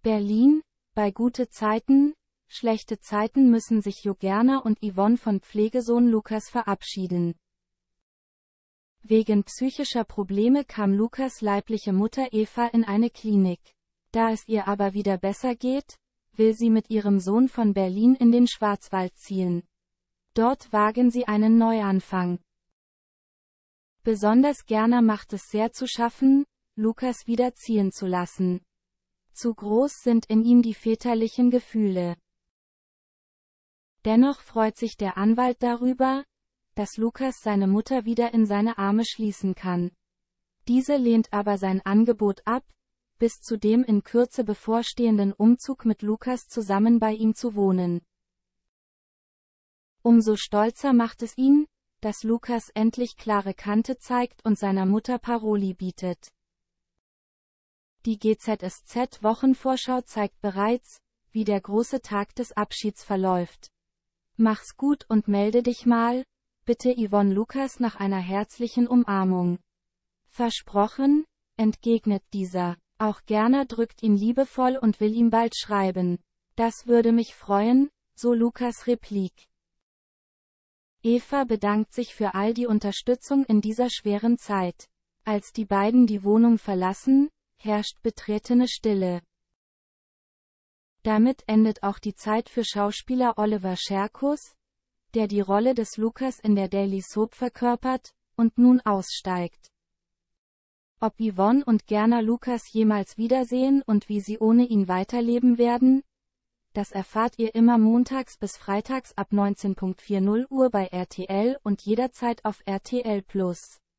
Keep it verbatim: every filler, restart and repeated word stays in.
Berlin, bei gute Zeiten, schlechte Zeiten müssen sich Jo Gerner und Yvonne von Pflegesohn Lukas verabschieden. Wegen psychischer Probleme kam Lukas' leibliche Mutter Eva in eine Klinik. Da es ihr aber wieder besser geht, will sie mit ihrem Sohn von Berlin in den Schwarzwald ziehen. Dort wagen sie einen Neuanfang. Besonders Gerner macht es sehr zu schaffen, Lukas wieder ziehen zu lassen. Zu groß sind in ihm die väterlichen Gefühle. Dennoch freut sich der Anwalt darüber, dass Lukas seine Mutter wieder in seine Arme schließen kann. Diese lehnt aber sein Angebot ab, bis zu dem in Kürze bevorstehenden Umzug mit Lukas zusammen bei ihm zu wohnen. Umso stolzer macht es ihn, dass Lukas endlich klare Kante zeigt und seiner Mutter Paroli bietet. Die G Z S Z-Wochenvorschau zeigt bereits, wie der große Tag des Abschieds verläuft. Mach's gut und melde dich mal, bitte Yvonne Lukas nach einer herzlichen Umarmung. Versprochen, entgegnet dieser. Auch Gerner drückt ihn liebevoll und will ihm bald schreiben. Das würde mich freuen, so Lukas' Replik. Eva bedankt sich für all die Unterstützung in dieser schweren Zeit. Als die beiden die Wohnung verlassen, herrscht betretene Stille. Damit endet auch die Zeit für Schauspieler Oliver Scherkus, der die Rolle des Lukas in der Daily Soap verkörpert, und nun aussteigt. Ob Yvonne und Gerner Lukas jemals wiedersehen und wie sie ohne ihn weiterleben werden, das erfahrt ihr immer montags bis freitags ab neunzehn Uhr vierzig bei R T L und jederzeit auf R T L plus.